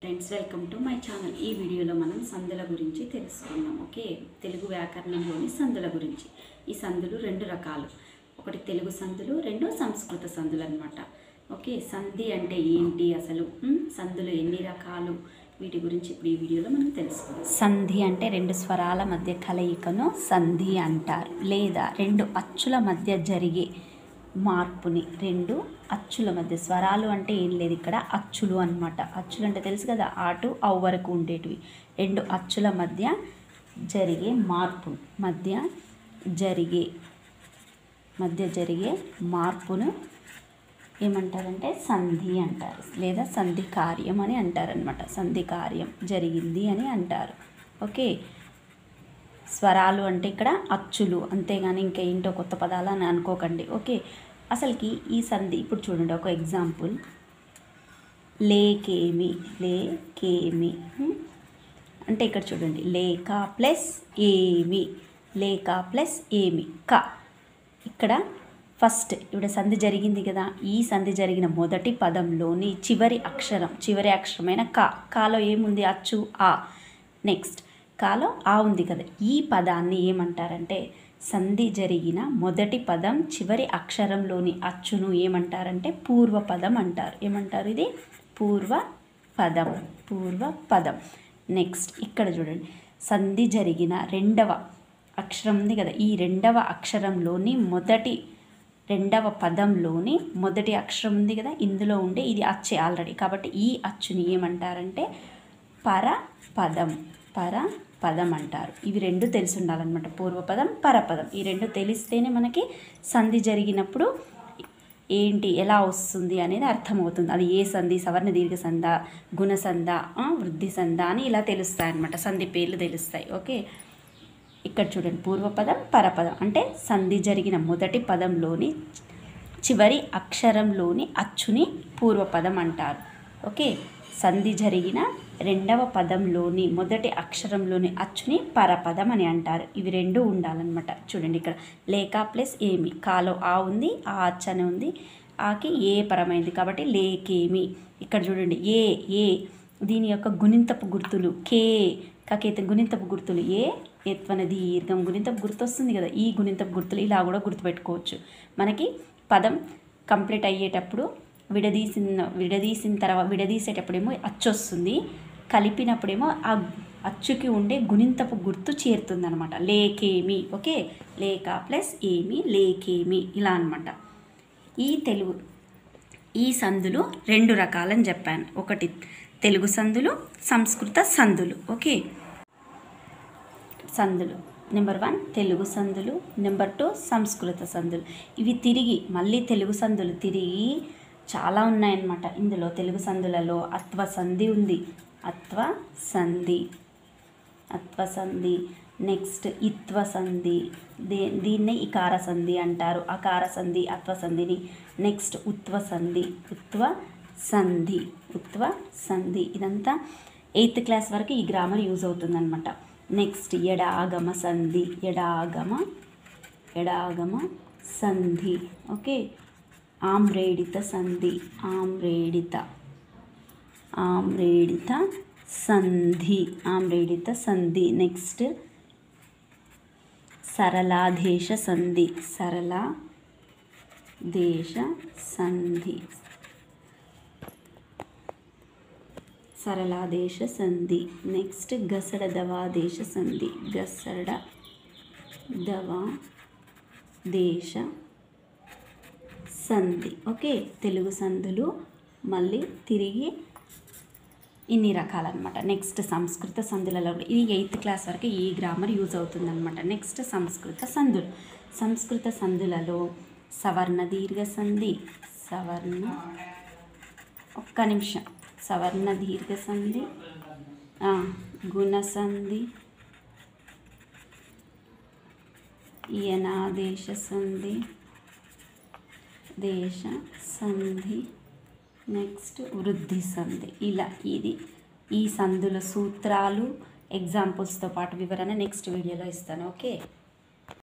Friends welcome to my channel. ఈ వీడియోలో మనం సందుల గురించి తెలుసుకుందాం. ఓకే, తెలుగు వ్యాకరణంలోని సందుల గురించి. ఈ సందులు రెండు రకాలు, ఒకటి తెలుగు సందులు, రెండు సంస్కృత సందులు అన్నమాట. ఓకే, సంధి అంటే ఏంటి, అసలు సందులు ఎన్ని రకాలు, వీటి గురించి ఇప్పుడు ఈ వీడియోలో మనం తెలుసుకుందాం. సంధి అంటే రెండు స్వరాల మధ్య కలయికను సంధి అంటారు, లేదా రెండు అచ్చుల మధ్య జరిగే మార్పుని. రెండు అచ్చుల మధ్య, స్వరాలు అంటే ఏం లేదు ఇక్కడ, అచ్చులు అన్నమాట. అచ్చులు అంటే తెలుసు కదా, ఆటు అవు వరకు ఉండేటివి. రెండు అచ్చుల మధ్య జరిగే మార్పు, మధ్య జరిగే మార్పును ఏమంటారంటే సంధి అంటారు, లేదా సంధి కార్యం అని అంటారనమాట. సంధి కార్యం జరిగింది అని అంటారు. ఓకే, స్వరాలు అంటే ఇక్కడ అచ్చులు, అంతేగాని ఇంకా ఏంటో కొత్త పదాలు అని అనుకోకండి. ఓకే, అసలుకి ఈ సంధి ఇప్పుడు చూడండి, ఒక ఎగ్జాంపుల్. లేకేమి అంటే ఇక్కడ చూడండి, లేక ప్లస్ ఏమి, లేక ప్లస్ ఏమి, క. ఇక్కడ ఫస్ట్ ఇప్పుడు సంధి జరిగింది కదా, ఈ సంధి జరిగిన మొదటి పదంలోని చివరి అక్షరమైన కాలో ఏముంది, అచ్చు ఆ. నెక్స్ట్ కాలో ఆ ఉంది కదా, ఈ పదాన్ని ఏమంటారంటే, సంధి జరిగిన మొదటి పదం చివరి అక్షరంలోని అచ్చును ఏమంటారంటే పూర్వపదం అంటారు. ఏమంటారు, ఇది పూర్వపదం. నెక్స్ట్ ఇక్కడ చూడండి, సంధి జరిగిన రెండవ అక్షరం ఉంది కదా, ఈ రెండవ అక్షరంలోని రెండవ పదంలోని మొదటి అక్షరం ఉంది కదా, ఇందులో ఉండే ఇది అచ్చే ఆల్రెడీ, కాబట్టి ఈ అచ్చుని ఏమంటారంటే పరపదం అంటారు. ఇవి రెండు తెలిసి ఉండాలన్నమాట, పూర్వపదం పరపదం. ఈ రెండు తెలిస్తేనే మనకి సంధి జరిగినప్పుడు ఏంటి, ఎలా వస్తుంది అనేది అర్థమవుతుంది. అది ఏ సంధి, సవర్ణ దీర్ఘ సంధ, గుణ సంధ, వృద్ధి సంధ అని ఇలా తెలుస్తాయి అన్నమాట, సంధి పేర్లు తెలుస్తాయి. ఓకే, ఇక్కడ చూడండి, పూర్వపదం పరపదం అంటే సంధి జరిగిన మొదటి పదంలోని చివరి అక్షరంలోని అచ్చుని పూర్వపదం అంటారు. ఓకే, సంధి జరిగిన రెండవ పదంలోని మొదటి అక్షరంలోని అచ్చుని పరపదం అని అంటారు. ఇవి రెండు ఉండాలన్నమాట. చూడండి, ఇక్కడ లేక ప్లస్ ఏమి, కాలో ఆ ఉంది, ఆ అచ్చ అని ఉంది, ఆకి ఏ పరమైంది కాబట్టి లేకేమి. ఇక్కడ చూడండి, ఏ దీని యొక్క గుణింతపు గుర్తులు, కకేత గుణింతపు గుర్తులు, ఏ ఎత్వన దీర్ఘం గుణింతపు గుర్తు వస్తుంది కదా, ఈ గుణింతపు గుర్తులు ఇలా కూడా గుర్తుపెట్టుకోవచ్చు. మనకి పదం కంప్లీట్ అయ్యేటప్పుడు విడదీసేటప్పుడేమో అచ్చు వస్తుంది, కలిపినప్పుడేమో ఆ అచ్చుకి ఉండే గుణింతపు గుర్తు చేరుతుంది అనమాట, లేకేమి. ఓకే, లేక ప్లస్ ఏమి, లేకేమి, ఇలా అనమాట. ఈ సందులు రెండు రకాలని చెప్పాను, ఒకటి తెలుగు సందులు, సంస్కృత సందులు. ఓకే, సందులు నెంబర్ 1 తెలుగు సందులు, నెంబర్ 2 సంస్కృత సందులు. ఇవి మళ్ళీ తెలుగు సందులు తిరిగి చాలా ఉన్నాయన్నమాట. ఇందులో తెలుగు సందులలో అత్వ సంధి ఉంది, అత్వ సంధి. నెక్స్ట్ ఇత్వ సంధి, దీన్నే ఇకార సంధి అంటారు, అకార సంధి, అత్వ సంధిని. నెక్స్ట్ ఉత్వ సంధి, ఇదంతా 8th క్లాస్ వరకు ఈ గ్రామర్ యూజ్ అవుతుందన్నమాట. నెక్స్ట్ ఎడాగమ సంధి. ఓకే, ఆమ్రేడిత సంధి. నెక్స్ట్ సరళాదేశ సంధి. నెక్స్ట్ గసడ దవాదేశ సంధి. ఓకే, తెలుగు సంధులు మళ్ళీ తిరిగి ఇన్ని రకాలన్నమాట. నెక్స్ట్ సంస్కృత సంధులలో ఇది 8th క్లాస్ వరకు ఈ గ్రామర్ యూజ్ అవుతుందన్నమాట. నెక్స్ట్ సంస్కృత సంధులలో సవర్ణ దీర్ఘ సంధి, సవర్ణ దీర్ఘ సంధి, గుణ సంధి, యనాదేశ సంధి, దేశ సంధి, నెక్స్ట్ వృద్ధి సంధి. ఇలా ఈ సంధుల సూత్రాలు, ఎగ్జాంపుల్స్తో పాటు వివరణ నెక్స్ట్ వీడియోలో ఇస్తాను. ఓకే.